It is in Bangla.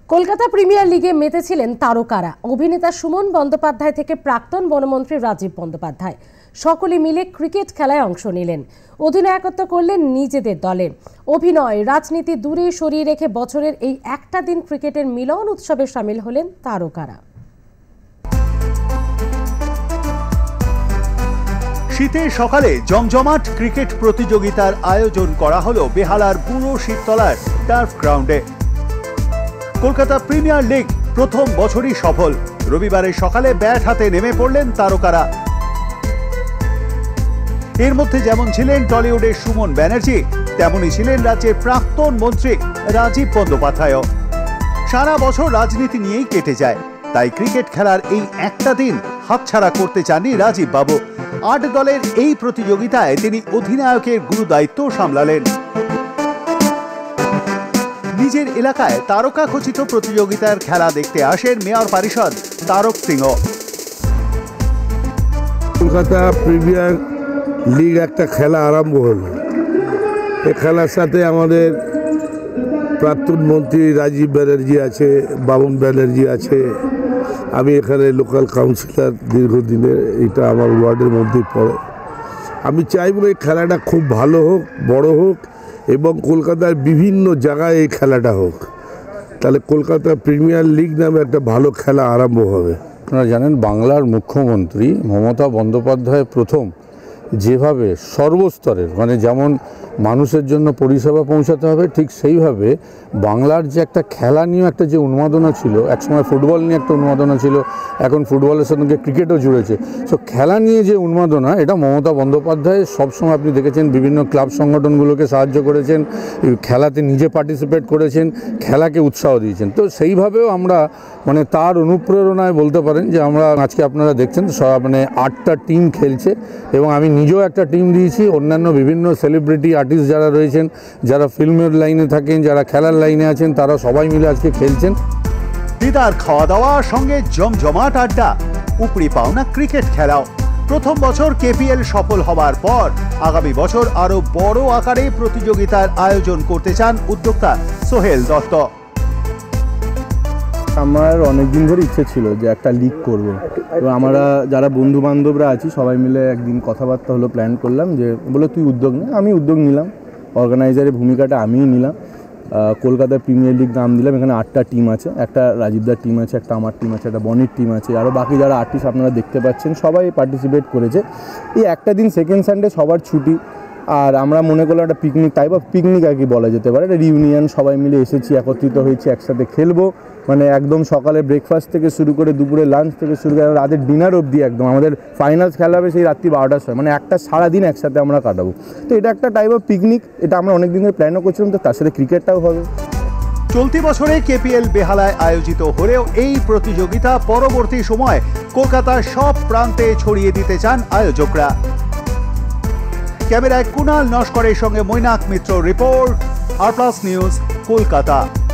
কলকাতা প্রিমিয়ার লিগে মেতেছিলেন তারকারা। অভিনেতা সুমন বন্দ্যোপাধ্যায় থেকে প্রাক্তন বনমন্ত্রী রাজীব বন্দ্যোপাধ্যায় সকলে মিলে ক্রিকেট খেলায় অংশ নিলেন। অধিনায়কত্ব করলেন নিজেদের দলে। অভিনয় রাজনীতি দূরে সরিয়ে রেখে বছরের এই একটা দিন ক্রিকেটের মিলন উৎসবে শামিল হলেন তারকারা। শীতের সকালে জমজমাট ক্রিকেট প্রতিযোগিতার আয়োজন করা হলো বেহালার পুরো শীততলার টার্ফ গ্রাউন্ডে। কলকাতা প্রিমিয়ার লিগ প্রথম বছরই সফল। রবিবারের সকালে ব্যাট হাতে নেমে পড়লেন তারকারা। এর মধ্যে যেমন ছিলেন টলিউডের সুমন ব্যানার্জি, তেমনই ছিলেন রাজ্যের প্রাক্তন মন্ত্রী রাজীব বন্দ্যোপাধ্যায়। সারা বছর রাজনীতি নিয়েই কেটে যায়, তাই ক্রিকেট খেলার এই একটা দিন হাতছাড়া করতে চাননি রাজীব বাবু। ৮ দলের এই প্রতিযোগিতায় তিনি অধিনায়কের গুরুদায়িত্ব সামলালেন। নিজের এলাকায় তারকা খচিত প্রতিযোগিতার খেলা দেখতে আসেন মেয়র পরিষদ তারক সিংহ। কলকাতা প্রিমিয়ার লিগ একটা খেলা আরম্ভ হলো। এই খেলার সাথে আমাদের প্রাক্তন মন্ত্রী রাজীব ব্যানার্জি আছে, বাবুন ব্যানার্জি আছে। আমি এখানে লোকাল কাউন্সিলর দীর্ঘদিনের, এটা আমার ওয়ার্ডের মধ্যেই পড়ে। আমি চাইব এই খেলাটা খুব ভালো হোক, বড় হোক এবং কলকাতার বিভিন্ন জায়গায় এই খেলাটা হোক। তাহলে কলকাতা প্রিমিয়ার লিগ নামে একটা ভালো খেলা আরম্ভ হবে। আপনারা জানেন, বাংলার মুখ্যমন্ত্রী মমতা বন্দ্যোপাধ্যায় প্রথম যেভাবে সর্বস্তরের যেমন মানুষের জন্য পরিষেবা পৌঁছাতে হবে, ঠিক সেইভাবে বাংলার যে একটা খেলা নিয়ে একটা যে উন্মাদনা ছিল, একসময় ফুটবল নিয়ে একটা উন্মাদনা ছিল, এখন ফুটবলের সঙ্গে ক্রিকেটও জুড়েছে। সো খেলা নিয়ে যে উন্মাদনা, এটা মমতা বন্দ্যোপাধ্যায় সবসময় আপনি দেখেছেন বিভিন্ন ক্লাব সংগঠনগুলোকে সাহায্য করেছেন, খেলাতে নিজে পার্টিসিপেট করেছেন, খেলাকে উৎসাহ দিয়েছেন। তো সেইভাবেও আমরা তার অনুপ্রেরণায় বলতে পারেন যে আমরা আজকে আপনারা দেখছেন 8টা টিম খেলছে এবং আমি নিজেও একটা টিম দিয়েছি। অন্যান্য বিভিন্ন সেলিব্রিটি আর্টিস্ট যারা রয়েছেন, যারা ফিল্মের লাইনে থাকেন, যারা খেলার লাইনে আছেন, তারা সবাই মিলে আজকে খেলছেন। দিদার খাওয়া দাওয়ার সঙ্গে জমজমাট আড্ডা, উপরি পাওনা ক্রিকেট খেলাও। প্রথম বছর কেপিএল সফল হবার পর আগামী বছর আরো বড় আকারে প্রতিযোগিতার আয়োজন করতে চান উদ্যোক্তা সোহেল দত্ত। আমার অনেকদিন ধরে ইচ্ছে ছিল যে একটা লিগ করব। তো আমরা যারা বন্ধু বান্ধবরা আছি সবাই মিলে একদিন কথাবার্তা হলো, প্ল্যান করলাম যে বলে তুই উদ্যোগ নে। আমি উদ্যোগ নিলাম, অর্গানাইজারের ভূমিকাটা আমিই নিলাম। কলকাতা প্রিমিয়ার লিগ নাম দিলাম। এখানে 8টা টিম আছে, একটা রাজীবদার টিম আছে, একটা আমার টিম আছে, একটা বনির টিম আছে, আরও বাকি যারা আর্টিস্ট আপনারা দেখতে পাচ্ছেন সবাই পার্টিসিপেট করেছে। এই একটা দিন সেকেন্ড সানডে সবার ছুটি, আর আমরা মনে করলাম একটা পিকনিক টাইপ অফ পিকনিক আর কি বলা যেতে পারে, একটা রিউনিয়ন। সবাই মিলে এসেছি, একত্রিত হয়েছি, একসাথে খেলবো। একদম সকালে ব্রেকফাস্ট থেকে শুরু করে দুপুরে লাঞ্চ থেকে শুরু করে রাতের ডিনার অবধি একদম আমাদের ফাইনালস খেলা হবে সেই রাত্রি 12টার সময়। একটা সারাদিন একসাথে আমরা কাটাবো। তো এটা একটা টাইপ অফ পিকনিক, এটা আমরা অনেক দিন ধরে প্ল্যানও করছিলাম। তো তার সাথে ক্রিকেটটাও হবে। চলতি বছরে কেপিএল বেহালায় আয়োজিত হলেও এই প্রতিযোগিতা পরবর্তী সময় কলকাতার সব প্রান্তে ছড়িয়ে দিতে চান আয়োজকরা। ক্যামেরায় কুনাল নস্করের সঙ্গে Mainak Mitra report, R plus news, Kolkata.